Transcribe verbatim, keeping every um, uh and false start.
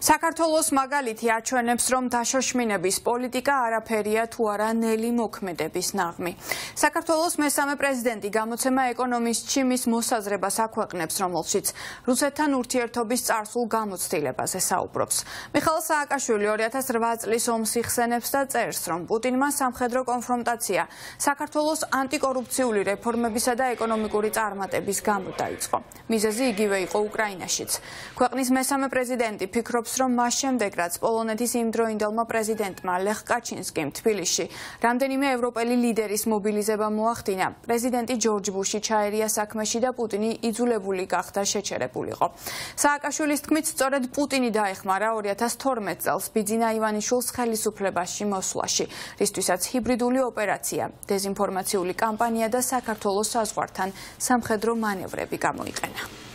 საქართველოს მაგალითი აჩვენებს, რომ დაშოშმინების პოლიტიკა არაფერია თუ არა ნელი მოქმედების ნაღმი. საქართველოს მესამე პრეზიდენტი გამოცემა ეკონომისტში მის მოსაზრებას აქვეყნებს, რომელშიც რუსეთთან ურთიერთობის წარსულ გამოცდილებაზე საუბრობს. მიხაილ სააკაშვილი ორი ათას რვა წლის ომს იხსენებს და წერს, რომ პუტინმა სამხედრო კონფრონტაცია საქართველოს ანტიკორუფციული რეფორმებისა და ეკონომიკური წარმატების გამო დაიწყო. მიზეზი იგივე იყო უკრაინაშიც. ქვეყნის მესამე პრეზიდენტი ფიქრობს, რომ მას შემდეგ, რაც პოლონეთის იმდროინდელმა პრეზიდენტმა ლეხ კაჩინსკიმ თბილისში რამდენიმე ევროპელი ლიდერის მობილიზება მოახდინა, პრეზიდენტი ჯორჯ ბუში ჩაერია საქმეში და პუტინი იძულებული გახდა შეჩერებულიყო. სააკაშვილის თქმით, სწორედ პუტინი დაეხმარა ორი ათას თორმეტ წელს ბიძინა ივანიშვილს ხელისუფლებაში მოსვლაში, რისთვისაც ჰიბრიდული ოპერაცია, დეზინფორმაციული კამპანია და საქართველოს საზღვართან სამხედრო მანევრები გამოიყენა.